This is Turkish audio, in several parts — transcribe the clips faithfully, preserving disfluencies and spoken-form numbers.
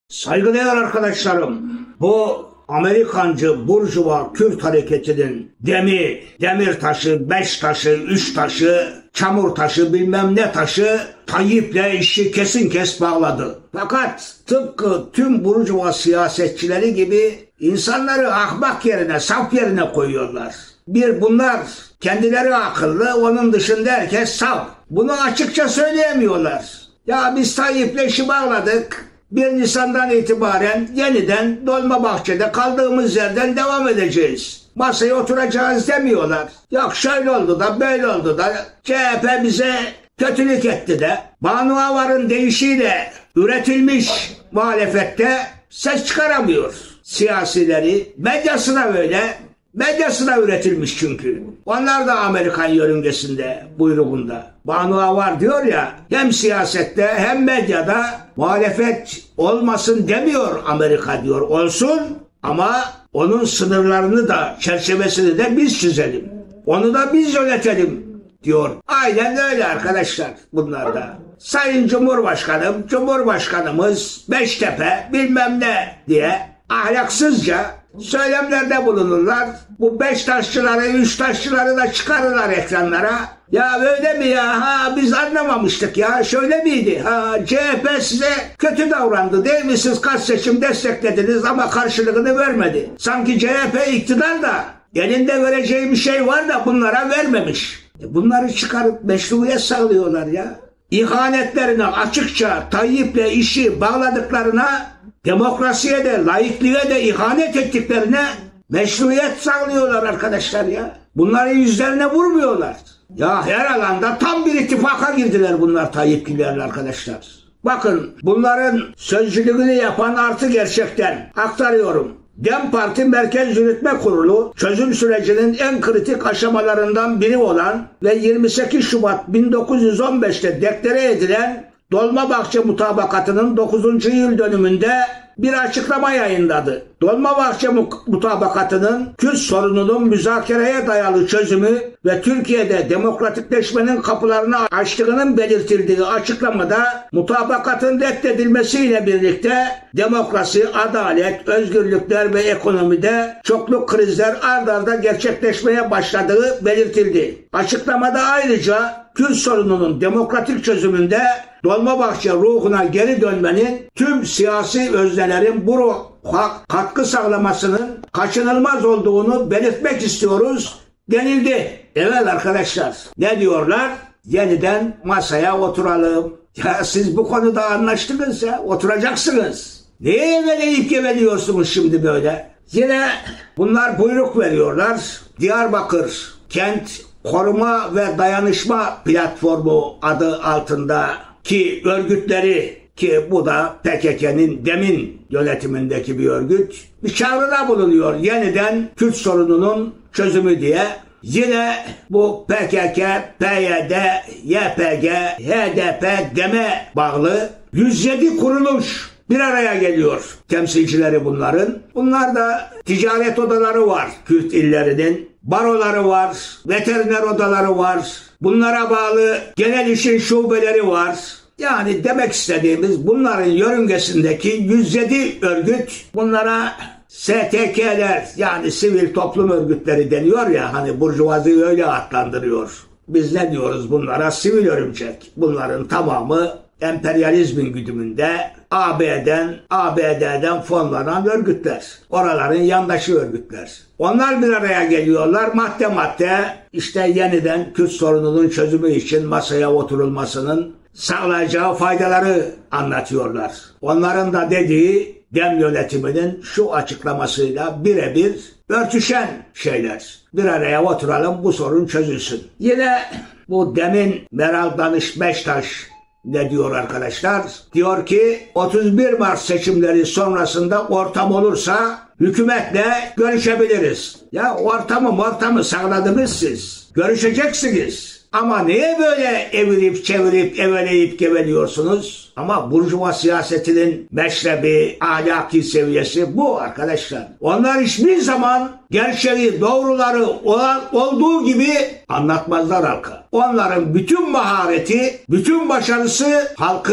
Saygıdeğer arkadaşlarım, bu Amerikancı Burjuva Kürt hareketinin demi, demir taşı, beş taşı, üç taşı, çamur taşı, bilmem ne taşı Tayyip'le işi kesin kes bağladı. Fakat tıpkı tüm Burjuva siyasetçileri gibi insanları ahmak yerine, saf yerine koyuyorlar. Bir bunlar kendileri akıllı, onun dışında herkes saf. Bunu açıkça söyleyemiyorlar. Ya biz Tayyip'le işi bağladık. bir Nisan'dan itibaren yeniden Dolmabahçe'de kaldığımız yerden devam edeceğiz. Masaya oturacağız demiyorlar. Yok şöyle oldu da böyle oldu da C H P bize kötülük etti de Banu Avar'ın deyişiyle üretilmiş muhalefette ses çıkaramıyor. Siyasileri medyasına böyle, medyasına üretilmiş çünkü. Onlar da Amerikan yörüngesinde, buyruğunda. Banu Avar diyor ya, hem siyasette hem medyada muhalefet olmasın demiyor Amerika diyor. Olsun ama onun sınırlarını da, çerçevesini de biz çizelim. Onu da biz yönetelim diyor. Aynen öyle arkadaşlar bunlar da. Sayın Cumhurbaşkanım, Cumhurbaşkanımız Beştepe bilmem ne diye ahlaksızca söylemlerde bulunurlar. Bu beş taşçıları, üç taşçıları da çıkarırlar ekranlara. Ya öyle mi ya? Ha biz anlamamıştık ya. Şöyle miydi? Ha C H P size kötü davrandı değil mi? Siz kaç seçim desteklediniz ama karşılığını vermedi. Sanki C H P iktidar da elinde vereceği bir şey var da bunlara vermemiş. E bunları çıkarıp meşruiyet sağlıyorlar ya. İhanetlerine açıkça Tayyip'le işi bağladıklarına, demokrasiye de, laikliğe de ihanet ettiklerine meşruiyet sağlıyorlar arkadaşlar ya. Bunları yüzlerine vurmuyorlar. Ya her alanda tam bir ittifaka girdiler bunlar Tayyip'lilerle arkadaşlar. Bakın bunların sözcülüğünü yapan artı gerçekten aktarıyorum. DEM Parti Merkez Yürütme Kurulu çözüm sürecinin en kritik aşamalarından biri olan ve yirmi sekiz Şubat bin dokuz yüz on beş'te deklare edilen Dolmabahçe Mutabakatı'nın dokuzuncu yıl dönümünde bir açıklama yayınladı. Dolmabahçe Mutabakatı'nın Kürt sorununun müzakereye dayalı çözümü ve Türkiye'de demokratikleşmenin kapılarını açtığının belirtildiği açıklamada mutabakatın reddedilmesiyle birlikte demokrasi, adalet, özgürlükler ve ekonomide çokluk krizler ard arda gerçekleşmeye başladığı belirtildi. Açıklamada ayrıca Kürt sorununun demokratik çözümünde Dolmabahçe ruhuna geri dönmenin tüm siyasi öznelerin bu ruha katkı sağlamasının kaçınılmaz olduğunu belirtmek istiyoruz denildi. Evet arkadaşlar, ne diyorlar? Yeniden masaya oturalım. Ya siz bu konuda anlaştınız ya, oturacaksınız. Neye eveleyip geveliyorsunuz şimdi böyle? Yine bunlar buyruk veriyorlar. Diyarbakır Kent Koruma ve Dayanışma Platformu adı altında ki örgütleri, ki bu da P K K'nin demin yönetimindeki bir örgüt, bir çağrıda bulunuyor yeniden Kürt sorununun çözümü diye. Yine bu P K K, P Y D, Y P G, H D P, DEM'e bağlı yüz yedi kuruluş bir araya geliyor, temsilcileri bunların. Bunlar da ticaret odaları var Kürt illerinin, baroları var, veteriner odaları var, bunlara bağlı genel işin şubeleri var. Yani demek istediğimiz bunların yörüngesindeki yüz yedi örgüt, bunlara S T K'ler yani sivil toplum örgütleri deniyor ya, hani burjuvazi öyle adlandırıyor. Biz ne diyoruz bunlara? Sivil örümcek. Bunların tamamı emperyalizmin güdümünde A B D'den, A B D'den fonlanan örgütler. Oraların yandaşı örgütler. Onlar bir araya geliyorlar. Madde madde işte yeniden Kürt sorununun çözümü için masaya oturulmasının sağlayacağı faydaları anlatıyorlar. Onların da dediği DEM yönetiminin şu açıklamasıyla birebir örtüşen şeyler. Bir araya oturalım, bu sorun çözülsün. Yine bu DEM'in Meral Danış Beştaş ne diyor arkadaşlar? Diyor ki otuz bir Mart seçimleri sonrasında ortam olursa hükümetle görüşebiliriz. Ya ortamı ortamı sağladınız siz. Görüşeceksiniz. Ama niye böyle evirip çevirip eveleyip geveliyorsunuz? Ama burjuva siyasetinin meşrebi, ahlaki seviyesi bu arkadaşlar. Onlar hiçbir zaman gerçeği, doğruları olan, olduğu gibi anlatmazlar halka. Onların bütün mahareti, bütün başarısı halkı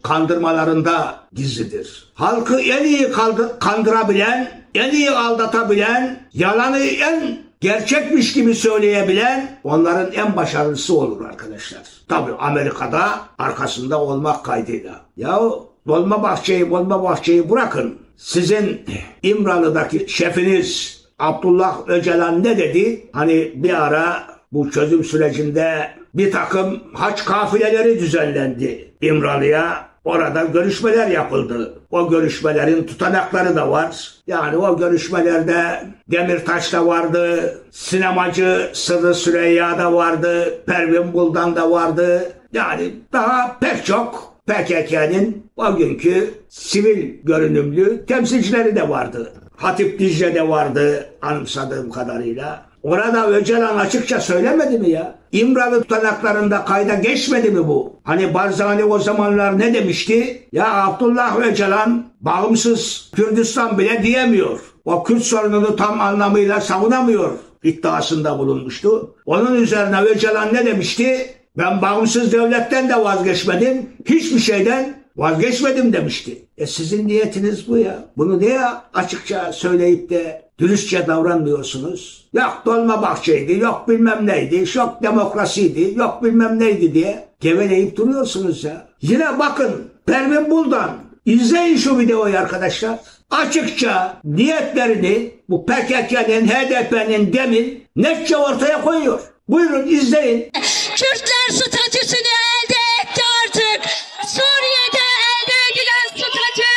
kandırmalarında gizlidir. Halkı en iyi kandırabilen, en iyi aldatabilen, yalanı en gerçekmiş gibi söyleyebilen onların en başarılısı olur arkadaşlar. Tabii Amerika'da arkasında olmak kaydıyla. Yahu Dolmabahçe'yi, Dolmabahçe'yi bırakın. Sizin İmralı'daki şefiniz Abdullah Öcalan ne dedi? Hani bir ara bu çözüm sürecinde bir takım haç kafileleri düzenlendi İmralı'ya. Orada görüşmeler yapıldı. O görüşmelerin tutanakları da var. Yani o görüşmelerde Demirtaş da vardı, sinemacı Sırrı Süreyya da vardı, Pervin Buldan da vardı. Yani daha pek çok P K K'nin o günkü sivil görünümlü temsilcileri de vardı. Hatip Dicle de vardı anımsadığım kadarıyla. Orada Öcalan açıkça söylemedi mi ya? İmralı tutanaklarında kayda geçmedi mi bu? Hani Barzani o zamanlar ne demişti? Ya Abdullah Öcalan bağımsız Kürdistan bile diyemiyor. O Kürt sorununu tam anlamıyla savunamıyor iddiasında bulunmuştu. Onun üzerine Öcalan ne demişti? Ben bağımsız devletten de vazgeçmedim, hiçbir şeyden vazgeçmedim demişti. E sizin niyetiniz bu ya. Bunu niye açıkça söyleyip de dürüstçe davranmıyorsunuz? Yok Dolmabahçe'ydi, yok bilmem neydi, yok demokrasiydi, yok bilmem neydi diye geveleyip duruyorsunuz ya. Yine bakın Pervin Buldan, izleyin şu videoyu arkadaşlar. Açıkça niyetlerini bu P K K'nin, H D P'nin demin netçe ortaya koyuyor. Buyurun izleyin. Kürtler statüsünü elde etti artık. Suriye'de elde edilen statü,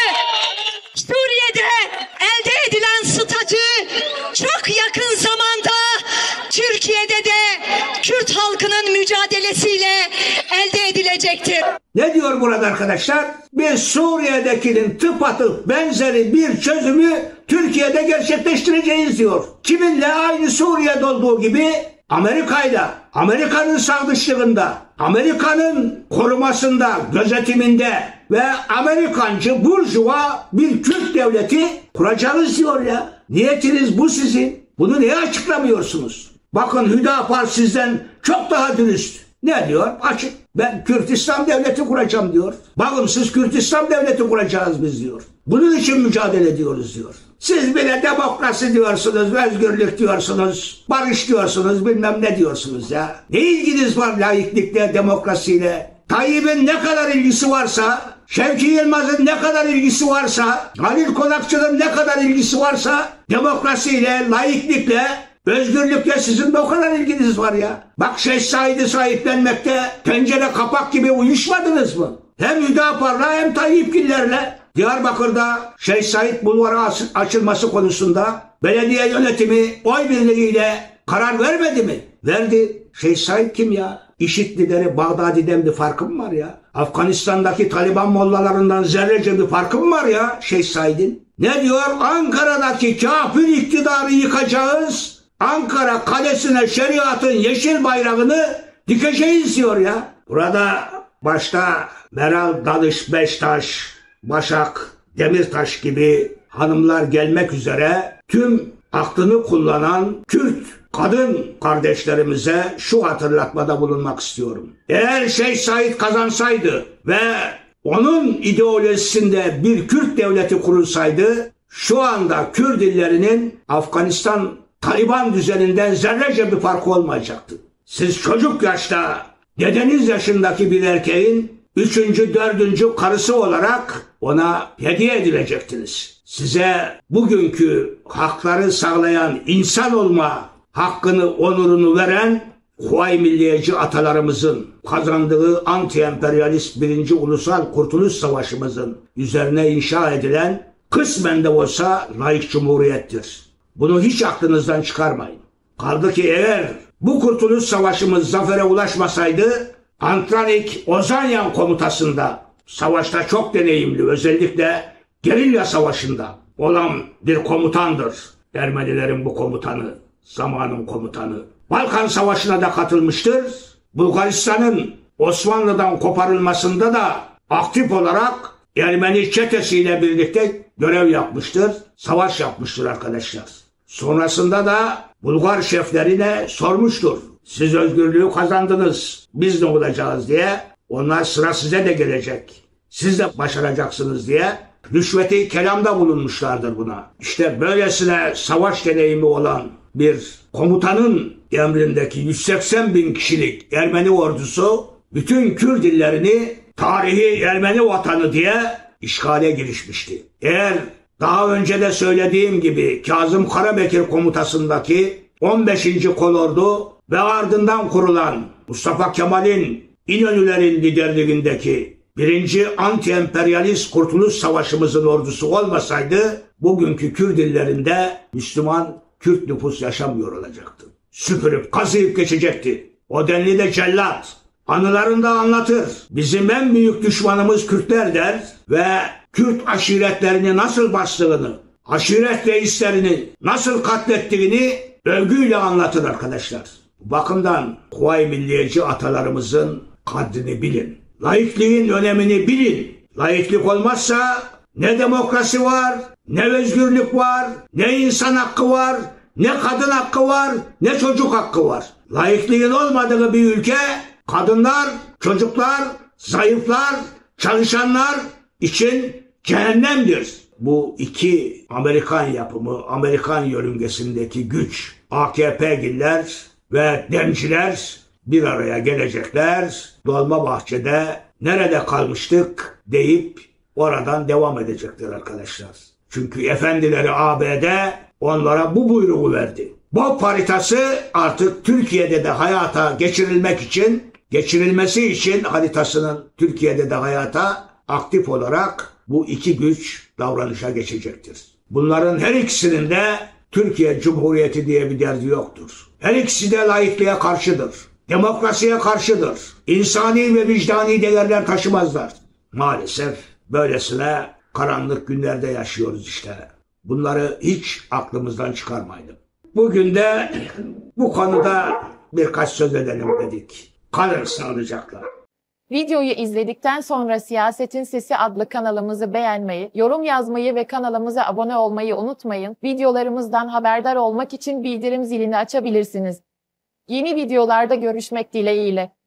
Suriye'de elde edilen statü çok yakın zamanda Türkiye'de de Kürt halkının mücadelesiyle elde edilecektir. Ne diyor burada arkadaşlar? Biz Suriye'dekinin tıpatıp benzeri bir çözümü Türkiye'de gerçekleştireceğiz diyor. Kiminle? Aynı Suriye'de olduğu gibi Amerika'yla, Amerika'nın sağdışlığında, Amerika'nın korumasında, gözetiminde ve Amerikancı burjuva bir Kürt devleti kuracağız diyor ya. Niyetiniz bu sizin. Bunu niye açıklamıyorsunuz? Bakın Hüdapar sizden çok daha dürüst. Ne diyor? Açık. Ben Kürtistan devleti kuracağım diyor. Bağımsız Kürtistan devleti kuracağız biz diyor. Bunun için mücadele ediyoruz diyor. Siz bile demokrasi diyorsunuz, özgürlük diyorsunuz, barış diyorsunuz, bilmem ne diyorsunuz ya. Ne ilginiz var laiklikle, demokrasiyle? Tayyip'in ne kadar ilgisi varsa, Şevki Yılmaz'ın ne kadar ilgisi varsa, Halil Konakçı'nın ne kadar ilgisi varsa demokrasiyle, laiklikle, özgürlükle sizin de o kadar ilginiz var ya. Bak Şeyh Said'i sahiplenmekte tencere kapak gibi uyuşmadınız mı? Hem Hüdapar'la hem Tayyipgillerle. Diyarbakır'da Şeyh Said Bulvarı açılması konusunda belediye yönetimi oy birliğiyle karar vermedi mi? Verdi. Şeyh Said kim ya? İŞİD lideri Bağdadi'den bir farkı mı var ya? Afganistan'daki Taliban mollalarından zerrece bir farkı mı var ya Şeyh Said'in? Ne diyor? Ankara'daki kafir iktidarı yıkacağız. Ankara kalesine şeriatın yeşil bayrağını dikeceğiz diyor ya. Burada başta Meral Danış Beştaş, Başak Demirtaş gibi hanımlar gelmek üzere tüm aklını kullanan Kürt kadın kardeşlerimize şu hatırlatmada bulunmak istiyorum. Eğer Şeyh Said kazansaydı ve onun ideolojisinde bir Kürt devleti kurulsaydı şu anda Kürt illerinin Afganistan Taliban düzeninden zerrece bir farkı olmayacaktı. Siz çocuk yaşta dedeniz yaşındaki bir erkeğin üçüncü, dördüncü karısı olarak ona hediye edilecektiniz. Size bugünkü hakları sağlayan insan olma hakkını, onurunu veren Huay milliyeci atalarımızın kazandığı anti-emperyalist birinci Ulusal Kurtuluş Savaşımızın üzerine inşa edilen kısmen de olsa laik cumhuriyettir. Bunu hiç aklınızdan çıkarmayın. Kaldı ki eğer bu Kurtuluş Savaşımız zafere ulaşmasaydı Antranik Ozanyan komutasında savaşta çok deneyimli, özellikle gerilya savaşında olan bir komutandır. Ermenilerin bu komutanı, zamanın komutanı. Balkan Savaşı'na da katılmıştır. Bulgaristan'ın Osmanlı'dan koparılmasında da aktif olarak Ermeni çetesiyle birlikte görev yapmıştır, savaş yapmıştır arkadaşlar. Sonrasında da Bulgar şeflerine sormuştur. Siz özgürlüğü kazandınız, biz ne olacağız diye. Onlar sıra size de gelecek. siz de başaracaksınız diye rüşveti kelamda bulunmuşlardır buna. İşte böylesine savaş deneyimi olan bir komutanın emrindeki yüz seksen bin kişilik Ermeni ordusu bütün Kürt illerini tarihi Ermeni vatanı diye işgale girişmişti. Eğer daha önce de söylediğim gibi Kazım Karabekir komutasındaki on beşinci kolordu ve ardından kurulan Mustafa Kemal'in İnönülerin liderliğindeki birinci anti-emperyalist Kurtuluş Savaşımızın ordusu olmasaydı bugünkü Kürt illerinde Müslüman Kürt nüfus yaşamıyor olacaktı. Süpürüp kazıyıp geçecekti. O denli de cellat anılarında anlatır. Bizim en büyük düşmanımız Kürtler der ve Kürt aşiretlerini nasıl bastığını, aşiret reislerini nasıl katlettiğini övgüyle anlatır arkadaşlar. Bu bakımdan Kuvayi Milliyeci atalarımızın kadrini bilin. Laikliğin önemini bilin. Laiklik olmazsa ne demokrasi var, ne özgürlük var, ne insan hakkı var, ne kadın hakkı var, ne çocuk hakkı var. Laikliğin olmadığı bir ülke kadınlar, çocuklar, zayıflar, çalışanlar için cehennemdir. Bu iki Amerikan yapımı, Amerikan yörüngesindeki güç, A K P'liler ve Demciler bir araya gelecekler. Dolmabahçe'de nerede kalmıştık deyip oradan devam edecekler arkadaşlar. Çünkü efendileri A B D onlara bu buyruğu verdi. BOP haritası artık Türkiye'de de hayata geçirilmek için, geçirilmesi için haritasının Türkiye'de de hayata aktif olarak bu iki güç davranışa geçecektir. Bunların her ikisinin de Türkiye Cumhuriyeti diye bir derdi yoktur. Her ikisi de laikliğe karşıdır. Demokrasiye karşıdır. İnsani ve vicdani değerler taşımazlar. Maalesef böylesine karanlık günlerde yaşıyoruz işte. Bunları hiç aklımızdan çıkarmayalım. Bugün de bu konuda birkaç söz edelim dedik. Kalın sağlıcakla. Videoyu izledikten sonra Siyasetin Sesi adlı kanalımızı beğenmeyi, yorum yazmayı ve kanalımıza abone olmayı unutmayın. Videolarımızdan haberdar olmak için bildirim zilini açabilirsiniz. Yeni videolarda görüşmek dileğiyle.